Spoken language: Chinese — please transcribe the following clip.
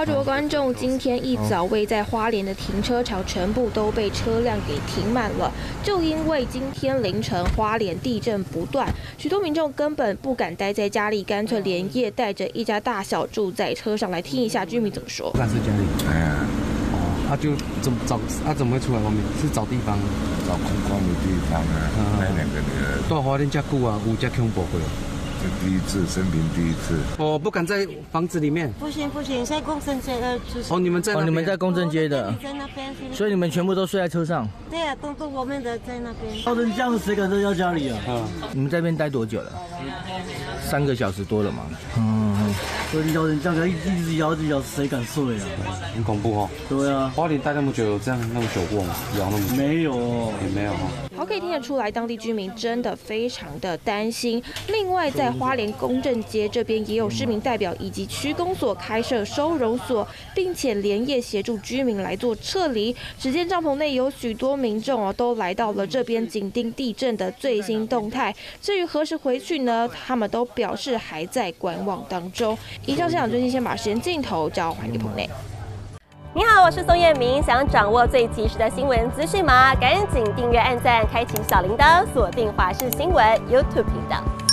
许多观众今天一早位在花莲的停车场全部都被车辆给停满了，就因为今天凌晨花莲地震不断，许多民众根本不敢待在家里，干脆连夜带着一家大小住在车上。来听一下居民怎么说。 不敢睡家里。哎呀，他就怎么找？他怎么会出来外面？是找地方， 找空旷的地方啊。那2个女儿。 到花莲这久啊，有这恐怖过。 这第一次，生平第一次。 哦，不敢在房子里面。 不行，在公正街哦，你们在你们在公正街的， 在那边， 所以你们全部都睡在车上。 对啊，都我们的在那边。 闹成这样，谁敢在家里啊？ 你们在这边待多久了？3个小时多了嘛。 所以闹成这样，一直摇，谁敢睡啊？ 很恐怖哦。 对啊， 花莲待那么久，有这样那么久过吗？摇那么久？ 没有， 也没有哈。 好，可以听得出来，当地居民真的非常的担心。另外，在花莲公正街这边也有市民代表以及区公所开设收容所，并且连夜协助居民来做撤离。只见帐篷内有许多民众都来到了这边紧盯地震的最新动态。至于何时回去呢？他们都表示还在观望当中。以上现场最新先把时间镜头交还给棚内。 你好，我是宋彦明。想掌握最及时的新闻资讯吗？赶紧订阅、按赞、开启小铃铛，锁定华视新闻 YouTube 频道。